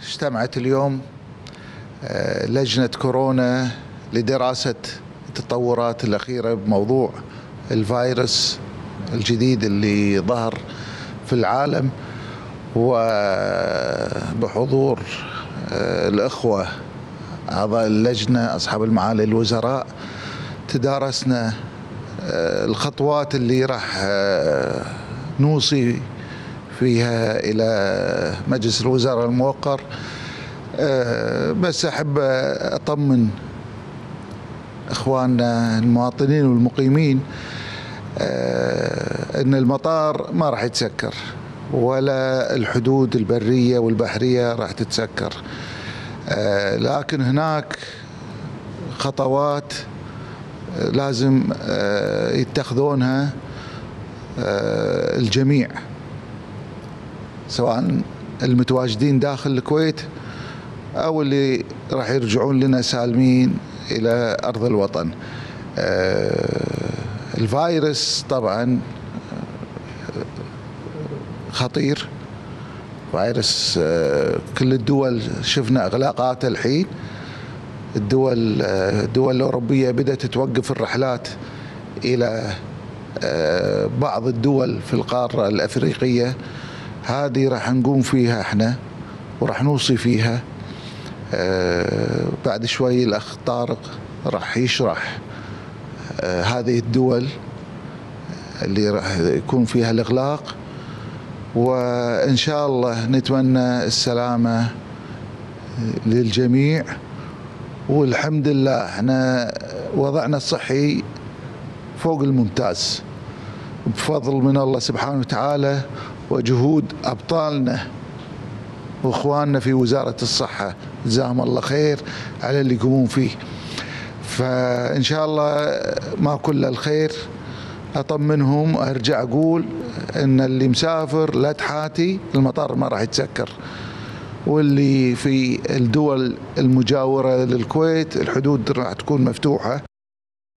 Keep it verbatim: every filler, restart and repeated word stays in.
اجتمعت اليوم آه، لجنة كورونا لدراسة التطورات الأخيرة بموضوع الفيروس الجديد اللي ظهر في العالم، وبحضور آه، الأخوة أعضاء اللجنة أصحاب المعالي الوزراء. تدارسنا آه، الخطوات اللي راح آه، نوصي فيها إلى مجلس الوزراء الموقر. أه بس أحب أطمن إخواننا المواطنين والمقيمين أه أن المطار ما راح يتسكر، ولا الحدود البرية والبحرية راح تتسكر، أه لكن هناك خطوات لازم أه يتخذونها أه الجميع، سواء المتواجدين داخل الكويت أو اللي راح يرجعون لنا سالمين إلى أرض الوطن. الفيروس طبعا خطير، فيروس كل الدول شفنا إغلاقات الحين. الدول الدول الأوروبية بدأت توقف الرحلات إلى بعض الدول في القارة الأفريقية. هذه راح نقوم فيها احنا وراح نوصي فيها. آه بعد شوي الأخ طارق راح يشرح آه هذه الدول اللي راح يكون فيها الإغلاق، وإن شاء الله نتمنى السلامة للجميع. والحمد لله احنا وضعنا الصحي فوق الممتاز بفضل من الله سبحانه وتعالى وجهود أبطالنا واخواننا في وزارة الصحة، جزاهم الله خير على اللي يقومون فيه. فإن شاء الله ما كل الخير. أطمنهم وأرجع أقول إن اللي مسافر لا تحاتي، المطار ما راح يتسكر، واللي في الدول المجاورة للكويت الحدود راح تكون مفتوحة.